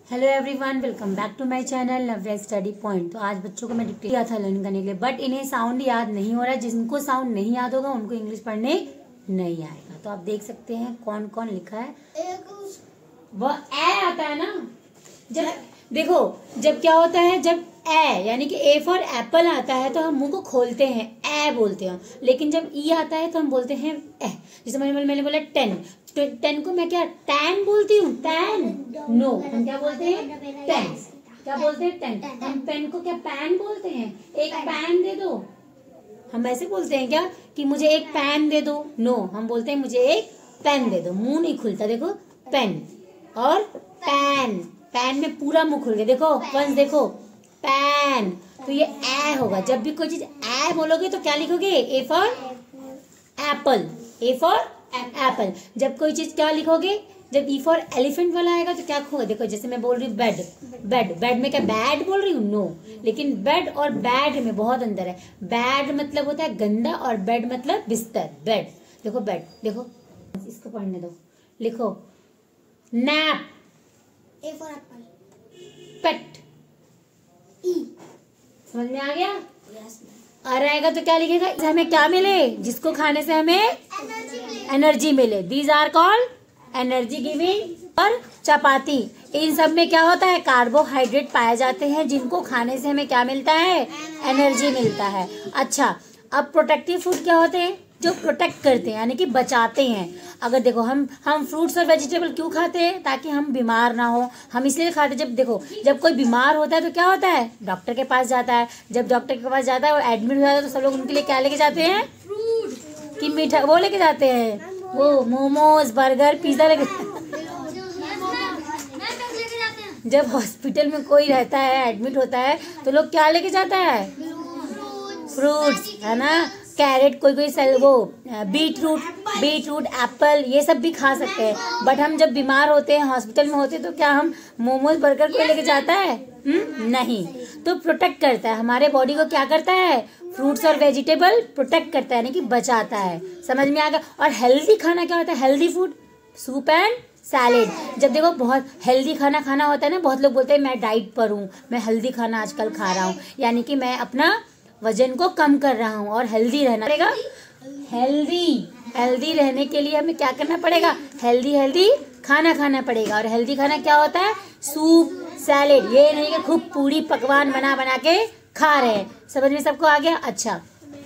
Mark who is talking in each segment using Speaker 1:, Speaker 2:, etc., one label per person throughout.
Speaker 1: Hello everyone, welcome back to my channel Navya study point. तो आज बच्चों को मैं डिक्टेट किया था लर्न करने के लिए, बट इन्हें साउंड याद नहीं हो रहा है। जिनको साउंड नहीं याद होगा उनको इंग्लिश पढ़ने नहीं आएगा। तो आप देख सकते हैं कौन कौन लिखा है। वह ए आता है ना, जब देखो जब क्या होता है, जब ए यानी कि ए फॉर एप्पल आता है तो हम मुंह को खोलते हैं, ए बोलते हैं। लेकिन जब ई आता है तो हम बोलते हैं ए। जैसे मैंने बोला 10, तो 10 को मैं क्या टैन बोलती हूँ? टैन नो, हम क्या बोलते हैं? टेन। क्या बोलते हैं? टेन। हम पेन को क्या पैन बोलते हैं? एक पैन दे दो, हम ऐसे बोलते हैं क्या कि मुझे एक पैन दे दो? नो, हम बोलते हैं मुझे एक पेन दे दो। मुंह नहीं खुलता, देखो पेन और पैन। पैन में पूरा मुंह खुल गया, देखो वंस देखो पैन। तो ये ए होगा। जब भी कोई चीज ए बोलोगे तो क्या लिखोगे? A for apple, A for apple. जब कोई चीज क्या लिखोगे? जब ई फॉर एलिफेंट वाला आएगा तो क्या लिखोगे? देखो जैसे मैं बोल रही हूँ बेड, बेड। बेड में क्या बैड बोल रही हूँ? नो। लेकिन बेड और बैड में बहुत अंतर है। बैड मतलब होता है गंदा और बेड मतलब बिस्तर। बेड देखो, बेड देखो, इसको पढ़ने दो। लिखो nap,
Speaker 2: A for apple.
Speaker 1: Pet.
Speaker 2: E.
Speaker 1: समझ में आ गया?
Speaker 2: Yes, ma'am.
Speaker 1: आ रहेगा तो क्या लिखेगा? हमें क्या मिले? जिसको खाने से हमें एनर्जी मिले। These are called energy giving. और चपाती, इन सब में क्या होता है? कार्बोहाइड्रेट पाए जाते हैं, जिनको खाने से हमें क्या मिलता है? एनर्जी मिलता है। अच्छा, अब प्रोटेक्टिव फूड क्या होते हैं? जो प्रोटेक्ट करते हैं यानी कि बचाते हैं। अगर देखो हम फ्रूट्स और वेजिटेबल क्यों खाते हैं? ताकि हम बीमार ना हो। हम इसलिए खाते हैं, जब देखो जब कोई बीमार होता है तो क्या होता है? डॉक्टर के पास जाता है। जब डॉक्टर के पास जाता है, वो एडमिट हो जाता है, तो सब लोग उनके लिए क्या लेके जाते हैं? फ्रूट की मीठा वो लेके जाते हैं, वो मोमोज, बर्गर, पिज्जा लेके। जब हॉस्पिटल में कोई रहता है, एडमिट होता है, तो लोग क्या लेके जाता है? फ्रूट्स, है ना। कैरेट, कोई वो बीटरूट, एप्पल, ये सब भी खा सकते हैं। बट हम जब बीमार होते हैं, हॉस्पिटल में होते हैं, तो क्या हम मोमोज, बर्गर कोई लेके जाता है? नहीं। तो प्रोटेक्ट करता है हमारे बॉडी को। क्या करता है? फ्रूट्स और वेजिटेबल प्रोटेक्ट करता है, यानी कि बचाता है। समझ में आ गया? और हेल्दी खाना क्या होता है? Healthy food, soup and salad. जब देखो बहुत हेल्दी खाना खाना होता है ना, बहुत लोग बोलते हैं मैं डाइट पर हूँ, मैं हेल्दी खाना आजकल खा रहा हूँ, यानी कि मैं अपना वजन को कम कर रहा हूँ और हेल्दी रहना पड़ेगा। हेल्दी रहने के लिए हमें क्या करना पड़ेगा? हेल्दी खाना खाना पड़ेगा। और हेल्दी खाना क्या होता है? Soup, salad. ये नहीं कि खूब पूरी पकवान बना के खा रहे हैं। समझ में सबको आ गया? अच्छा,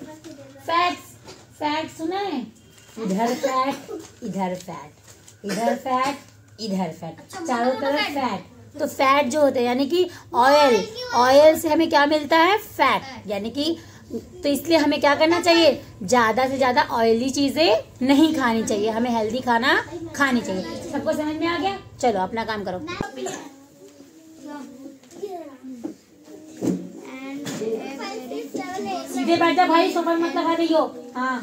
Speaker 1: फैट सुना है? इधर फैट, इधर फैट, इधर फैट, इधर फैट, चारों तरफ फैट। तो फैट जो होता है यानी कि ऑयल से हमें क्या मिलता है? फैट, यानी कि तो इसलिए हमें क्या करना चाहिए? ज्यादा से ज्यादा ऑयली चीजें नहीं खानी चाहिए, हमें हेल्दी खाना खानी चाहिए। सबको समझ में आ गया? चलो अपना काम करो। सीधे बैठ जा भाई, सोफा मत लगा रही हो। हाँ,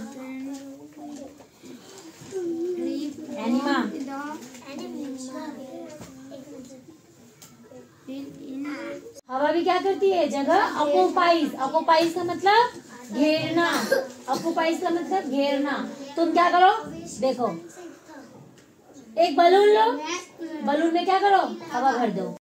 Speaker 1: एनिमा, हवा भी क्या करती है? जगह ऑक्यूपाइज। ऑक्यूपाइज का मतलब घेरना। ऑक्यूपाइज का मतलब घेरना। तुम क्या करो? देखो एक बलून लो, बलून में क्या करो? हवा भर दो।